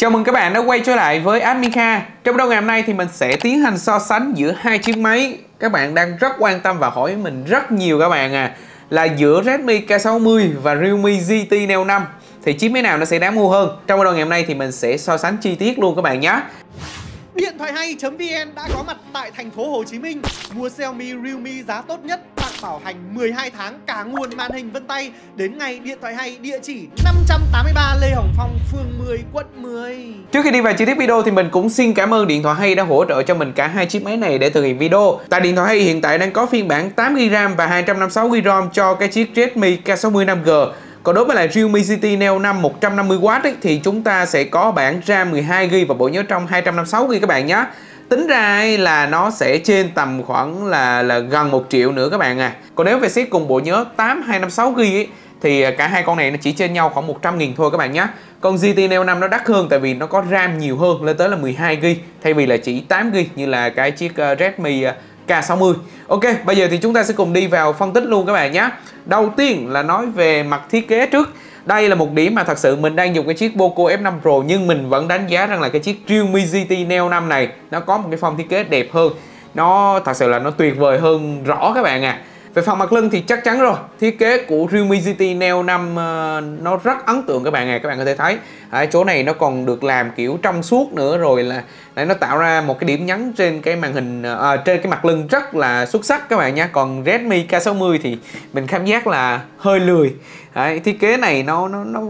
Chào mừng các bạn đã quay trở lại với Admin Kha. Trong video ngày hôm nay thì mình sẽ tiến hành so sánh giữa hai chiếc máy các bạn đang rất quan tâm và hỏi mình rất nhiều các bạn là giữa Redmi K60 và Realme GT Neo 5 thì chiếc máy nào nó sẽ đáng mua hơn. Trong video ngày hôm nay thì mình sẽ so sánh chi tiết luôn các bạn nhé. Điện thoại hay.vn đã có mặt tại thành phố Hồ Chí Minh. Mua Xiaomi Realme giá tốt nhất, tặng bảo hành 12 tháng cả nguồn màn hình vân tay. Đến ngày Điện thoại hay, địa chỉ 583 Lê Hồng Phong, phường 10, quận 10. Trước khi đi vào chi tiết video thì mình cũng xin cảm ơn Điện thoại hay đã hỗ trợ cho mình cả hai chiếc máy này để thực hiện video. Tại Điện thoại hay hiện tại đang có phiên bản 8GB RAM và 256GB ROM cho cái chiếc Redmi K60 5G. Còn đối với lại Realme GT Neo 5 150W thì chúng ta sẽ có bản RAM 12GB và bộ nhớ trong 256GB các bạn nhé. Tính ra là nó sẽ trên tầm khoảng là gần 1 triệu nữa các bạn Còn nếu về xét cùng bộ nhớ 8256GB thì cả hai con này nó chỉ trên nhau khoảng 100.000 thôi các bạn nhé. Còn GT Neo 5 nó đắt hơn tại vì nó có RAM nhiều hơn, lên tới là 12GB thay vì là chỉ 8GB như là cái chiếc Redmi K60. Ok, bây giờ thì chúng ta sẽ cùng đi vào phân tích luôn các bạn nhé. Đầu tiên là nói về mặt thiết kế trước. Đây là một điểm mà thật sự mình đang dùng cái chiếc Poco F5 Pro nhưng mình vẫn đánh giá rằng là cái chiếc Realme GT Neo 5 này nó có một cái form thiết kế đẹp hơn. Nó thật sự là nó tuyệt vời hơn rõ các bạn Về phần mặt lưng thì chắc chắn rồi, thiết kế của Realme GT Neo 5 nó rất ấn tượng các bạn các bạn có thể thấy. Chỗ này nó còn được làm kiểu trong suốt nữa rồi là nó tạo ra một cái điểm nhấn trên cái màn hình trên cái mặt lưng rất là xuất sắc các bạn nhé. Còn Redmi K60 thì mình cảm giác là hơi lười. Thiết kế này nó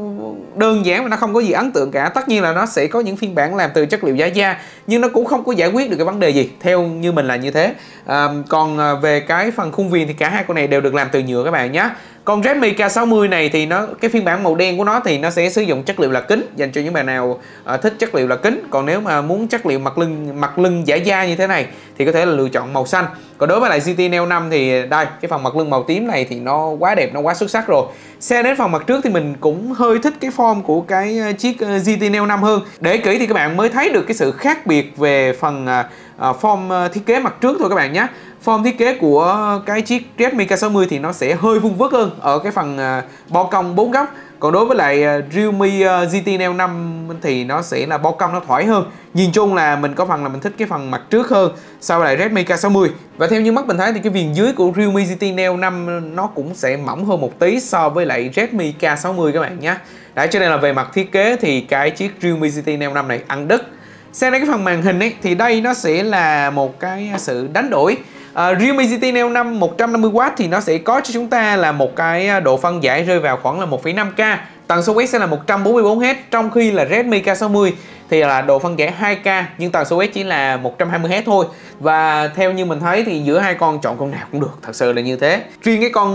đơn giản và nó không có gì ấn tượng cả. Tất nhiên là nó sẽ có những phiên bản làm từ chất liệu da nhưng nó cũng không có giải quyết được cái vấn đề gì, theo như mình là như thế. Còn về cái phần khung viền thì cả hai con này đều được làm từ nhựa các bạn nhé. Còn Redmi K60 này thì cái phiên bản màu đen của nó thì nó sẽ sử dụng chất liệu là kính, dành cho những bạn nào thích chất liệu là kính. Còn nếu mà muốn chất liệu mặt lưng giả da như thế này thì có thể là lựa chọn màu xanh. Còn đối với lại GT Neo 5 thì đây, cái phần mặt lưng màu tím này thì nó quá đẹp, nó quá xuất sắc rồi. Xe đến phần mặt trước thì mình cũng hơi thích cái form của cái chiếc GT Neo 5 hơn. Để kỹ thì các bạn mới thấy được cái sự khác biệt về phần form thiết kế mặt trước thôi các bạn nhé. Form thiết kế của cái chiếc Redmi K60 thì nó sẽ hơi vuông vức hơn ở cái phần bo cong 4 góc. Còn đối với lại Realme GT Neo 5 thì nó sẽ là bo cong nó thoải hơn. Nhìn chung là mình có phần là mình thích cái phần mặt trước hơn so với lại Redmi K60. Và theo như mắt mình thấy thì cái viền dưới của Realme GT Neo 5 nó cũng sẽ mỏng hơn một tí so với lại Redmi K60 các bạn nhé. Đấy, cho nên là về mặt thiết kế thì cái chiếc Realme GT Neo 5 này ăn đứt. Sang đến cái phần màn hình ấy thì đây nó sẽ là một cái sự đánh đổi. Realme GT Neo 5 150W thì nó sẽ có cho chúng ta là một cái độ phân giải rơi vào khoảng là 1,5K. Tần số quét sẽ là 144Hz, trong khi là Redmi K60 thì là độ phân giải 2K nhưng tần số quét chỉ là 120Hz thôi. Và theo như mình thấy thì giữa hai con chọn con nào cũng được, thật sự là như thế. Riêng cái con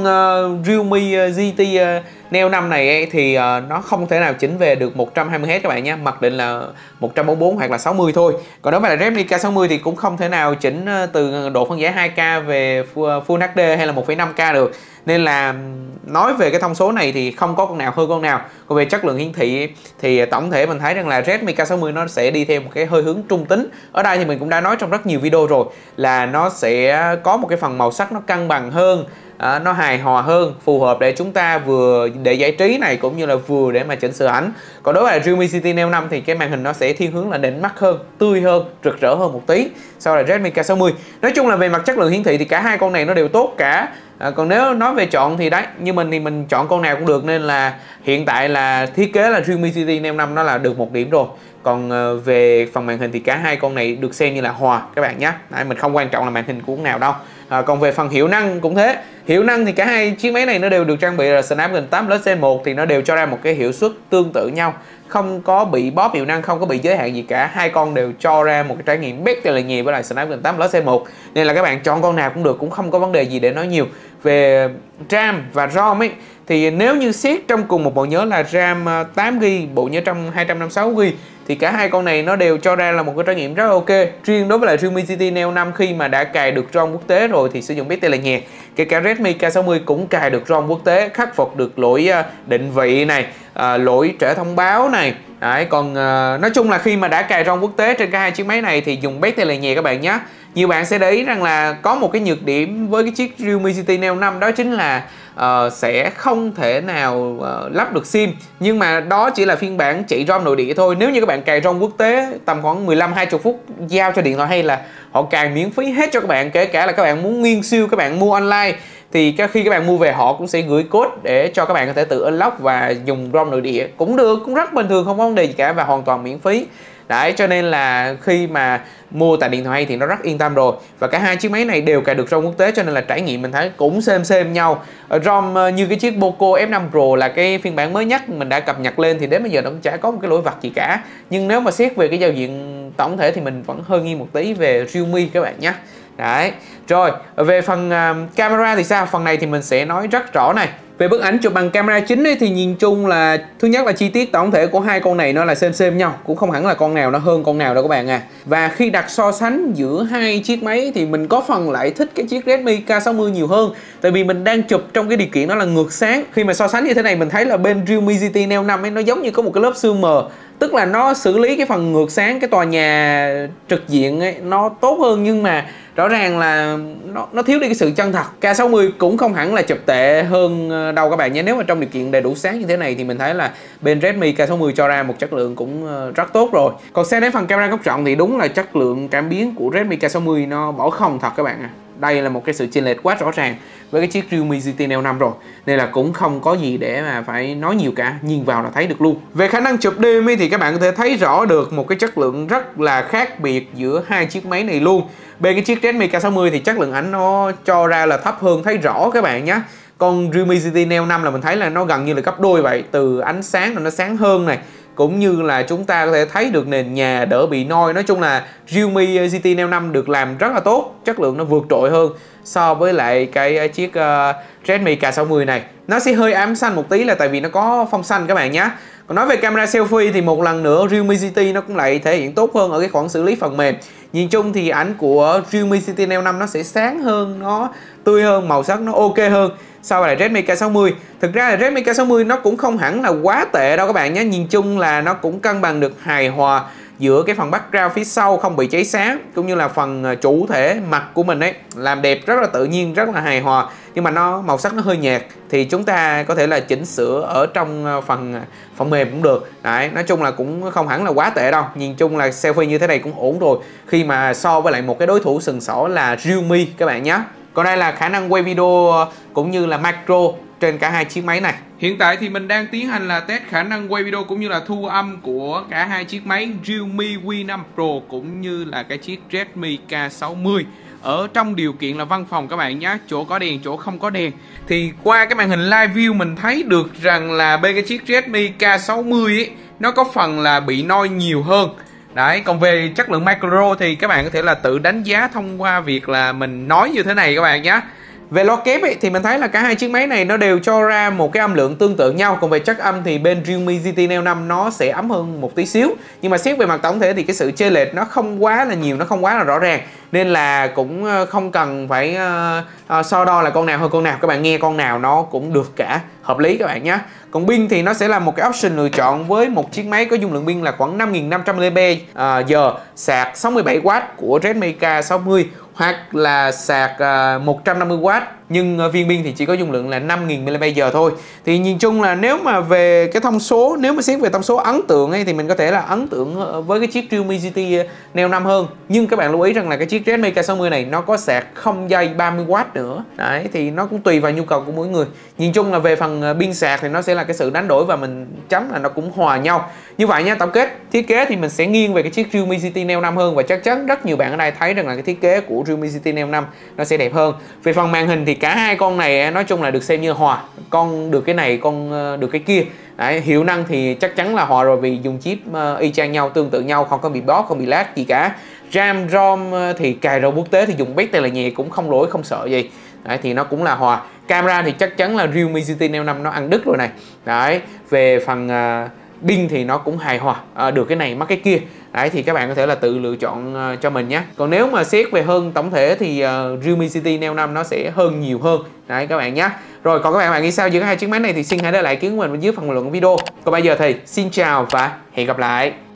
Realme GT Neo 5 này ấy, thì nó không thể nào chỉnh về được 120Hz các bạn nhé, mặc định là 144 hoặc là 60 thôi. Còn đối với là Redmi K60 thì cũng không thể nào chỉnh từ độ phân giải 2K về Full HD hay là 1,5K được. Nên là nói về cái thông số này thì không có con nào hơn con nào. Còn về chất lượng hiển thị thì tổng thể mình thấy rằng là Redmi K60 nó sẽ đi theo một cái hơi hướng trung tính. Ở đây thì mình cũng đã nói trong rất nhiều video rồi là nó sẽ có một cái phần màu sắc nó cân bằng hơn, nó hài hòa hơn, phù hợp để chúng ta vừa để giải trí này cũng như là vừa để mà chỉnh sửa ảnh. Còn đối với Realme GT Neo 5 thì cái màn hình nó sẽ thiên hướng là nịnh mắt hơn, tươi hơn, rực rỡ hơn một tí so với Redmi K60. Nói chung là về mặt chất lượng hiển thị thì cả hai con này nó đều tốt cả. Còn nếu nói về chọn thì đấy, như mình thì mình chọn con nào cũng được, nên là hiện tại là thiết kế là Realme GT Neo 5 nó là được 1 điểm rồi. Còn về phần màn hình thì cả hai con này được xem như là hòa các bạn nhé. Đấy, mình không quan trọng là màn hình của con nào đâu. Còn về phần hiệu năng cũng thế. Hiệu năng thì cả hai chiếc máy này nó đều được trang bị là Snapdragon 8 Plus Gen 1 thì nó đều cho ra một cái hiệu suất tương tự nhau, không có bị bóp hiệu năng, không có bị giới hạn gì cả. Hai con đều cho ra một cái trải nghiệm best là nhiều với lại Snapdragon 8 Plus Gen 1. Nên là các bạn chọn con nào cũng được, cũng không có vấn đề gì để nói nhiều. Về RAM và ROM ấy thì nếu như xét trong cùng một bộ nhớ là RAM 8GB, bộ nhớ trong 256GB thì cả hai con này nó đều cho ra là một cái trải nghiệm rất ok. Riêng đối với lại Realme GT Neo 5 khi mà đã cài được ROM quốc tế rồi thì sử dụng best là nhẹ. Kể cả Redmi K60 cũng cài được ROM quốc tế, khắc phục được lỗi định vị này, lỗi trễ thông báo này. Đấy, còn nói chung là khi mà đã cài ROM quốc tế trên cả hai chiếc máy này thì dùng best là nhẹ các bạn nhé. Nhiều bạn sẽ để ý rằng là có một cái nhược điểm với cái chiếc Realme GT Neo 5, đó chính là sẽ không thể nào lắp được sim. Nhưng mà đó chỉ là phiên bản chạy ROM nội địa thôi. Nếu như các bạn cài ROM quốc tế tầm khoảng 15-20 phút giao cho điện thoại hay là họ cài miễn phí hết cho các bạn. Kể cả là các bạn muốn nguyên siêu, các bạn mua online thì khi các bạn mua về họ cũng sẽ gửi code để cho các bạn có thể tự unlock và dùng ROM nội địa cũng được, cũng rất bình thường, không có vấn đề gì cả và hoàn toàn miễn phí. Đấy, cho nên là khi mà mua tại điện thoại hay thì nó rất yên tâm rồi. Và cả hai chiếc máy này đều cài được ROM quốc tế cho nên là trải nghiệm mình thấy cũng xem nhau. ROM như cái chiếc Poco F5 Pro là cái phiên bản mới nhất mình đã cập nhật lên thì đến bây giờ nó cũng chả có một cái lỗi vặt gì cả. Nhưng nếu mà xét về cái giao diện tổng thể thì mình vẫn hơi nghi một tí về Realme các bạn nhé. Đấy. Rồi, về phần camera thì sao? Phần này thì mình sẽ nói rất rõ này. Về bức ảnh chụp bằng camera chính ấy, thì nhìn chung là thứ nhất là chi tiết tổng thể của hai con này nó là xem nhau, cũng không hẳn là con nào nó hơn con nào đâu các bạn à. Và khi đặt so sánh giữa hai chiếc máy thì mình có phần lại thích cái chiếc Redmi K60 nhiều hơn, tại vì mình đang chụp trong cái điều kiện đó là ngược sáng. Khi mà so sánh như thế này mình thấy là bên Realme GT Neo 5 ấy nó giống như có một cái lớp sương mờ, tức là nó xử lý cái phần ngược sáng cái tòa nhà trực diện ấy nó tốt hơn, nhưng mà rõ ràng là nó thiếu đi cái sự chân thật. K60 cũng không hẳn là chụp tệ hơn đâu các bạn nhé. Nếu mà trong điều kiện đầy đủ sáng như thế này thì mình thấy là bên Redmi K60 cho ra một chất lượng cũng rất tốt rồi. Còn xét đến phần camera góc rộng thì đúng là chất lượng cảm biến của Redmi K60 nó bỏ không thật các bạn à. Đây là một cái sự chênh lệch quá rõ ràng với cái chiếc Realme GT Neo 5 rồi, nên là cũng không có gì để mà phải nói nhiều cả, nhìn vào là thấy được luôn. Về khả năng chụp đêm thì các bạn có thể thấy rõ được một cái chất lượng rất là khác biệt giữa hai chiếc máy này luôn. Bên cái chiếc Redmi K60 thì chất lượng ảnh nó cho ra là thấp hơn, thấy rõ các bạn nhé. Còn Realme GT Neo 5 là mình thấy là nó gần như là gấp đôi vậy, từ ánh sáng là nó sáng hơn này, cũng như là chúng ta có thể thấy được nền nhà đỡ bị noi. Nói chung là Realme GT Neo 5 được làm rất là tốt, chất lượng nó vượt trội hơn so với lại cái chiếc Redmi K60 này. Nó sẽ hơi ám xanh một tí là tại vì nó có phông xanh các bạn nhé. Còn nói về camera selfie thì một lần nữa Realme GT nó cũng lại thể hiện tốt hơn ở cái khoản xử lý phần mềm. Nhìn chung thì ảnh của Realme GT Neo 5 nó sẽ sáng hơn, nó tươi hơn, màu sắc nó ok hơn so với lại Redmi K60. Thực ra là Redmi K60 nó cũng không hẳn là quá tệ đâu các bạn nhé. Nhìn chung là nó cũng cân bằng được hài hòa giữa cái phần background phía sau không bị cháy sáng, cũng như là phần chủ thể mặt của mình ấy làm đẹp rất là tự nhiên, rất là hài hòa. Nhưng mà màu sắc nó hơi nhạt thì chúng ta có thể là chỉnh sửa ở trong phần mềm cũng được. Đấy, nói chung là cũng không hẳn là quá tệ đâu. Nhìn chung là selfie như thế này cũng ổn rồi khi mà so với lại một cái đối thủ sừng sỏ là Realme các bạn nhé. Còn đây là khả năng quay video cũng như là macro trên cả hai chiếc máy này. Hiện tại thì mình đang tiến hành là test khả năng quay video cũng như là thu âm của cả hai chiếc máy Realme V5 Pro cũng như là cái chiếc Redmi K60 ở trong điều kiện là văn phòng các bạn nhé, chỗ có đèn, chỗ không có đèn. Thì qua cái màn hình live view mình thấy được rằng là bên cái chiếc Redmi K60 ấy, nó có phần là bị noi nhiều hơn. Đấy, còn về chất lượng macro thì các bạn có thể là tự đánh giá thông qua việc là mình nói như thế này các bạn nhé. Về loa kép ấy, thì mình thấy là cả hai chiếc máy này nó đều cho ra một cái âm lượng tương tự nhau. Còn về chất âm thì bên Realme GT Neo 5 nó sẽ ấm hơn một tí xíu. Nhưng mà xét về mặt tổng thể thì cái sự chênh lệch nó không quá là nhiều, nó không quá là rõ ràng. Nên là cũng không cần phải so đo là con nào hơn con nào. Các bạn nghe con nào nó cũng được cả, hợp lý các bạn nhé. Còn pin thì nó sẽ là một cái option lựa chọn với một chiếc máy có dung lượng pin là khoảng 5500 mAh, sạc 67W của Redmi K60 hoặc là sạc 150W, nhưng viên pin thì chỉ có dung lượng là 5000 mAh thôi. Thì nhìn chung là nếu mà về cái thông số, nếu mà xét về thông số ấn tượng ấy, thì mình có thể là ấn tượng với cái chiếc Realme GT Neo 5 hơn. Nhưng các bạn lưu ý rằng là cái chiếc Redmi K60 này nó có sạc không dây 30W nữa. Đấy, thì nó cũng tùy vào nhu cầu của mỗi người. Nhìn chung là về phần pin sạc thì nó sẽ là cái sự đánh đổi và mình chấm là nó cũng hòa nhau. Như vậy nha, tổng kết thiết kế thì mình sẽ nghiêng về cái chiếc Realme GT Neo 5 hơn, và chắc chắn rất nhiều bạn ở đây thấy rằng là cái thiết kế của Realme GT Neo 5 nó sẽ đẹp hơn. Về phần màn hình thì cả hai con này nói chung là được xem như hòa, con được cái này, con được cái kia. Đấy, hiệu năng thì chắc chắn là hòa rồi vì dùng chip y chang nhau, tương tự nhau, không có bị bóp, không bị lag gì cả. RAM, ROM thì cài ROM quốc tế thì dùng bét tay là nhẹ cũng không lỗi, không sợ gì. Đấy, thì nó cũng là hòa. Camera thì chắc chắn là Realme GT Neo 5 nó ăn đứt rồi này. Đấy, về phần pin thì nó cũng hài hòa, được cái này mắc cái kia. Đấy, thì các bạn có thể là tự lựa chọn cho mình nhé. Còn nếu mà xét về hơn tổng thể thì Realme GT Neo 5 nó sẽ hơn nhiều hơn. Đấy các bạn nhé. Rồi, còn các bạn nghĩ sao giữa hai chiếc máy này thì xin hãy để lại ý kiến của mình bên dưới phần bình luận video. Còn bây giờ thì xin chào và hẹn gặp lại.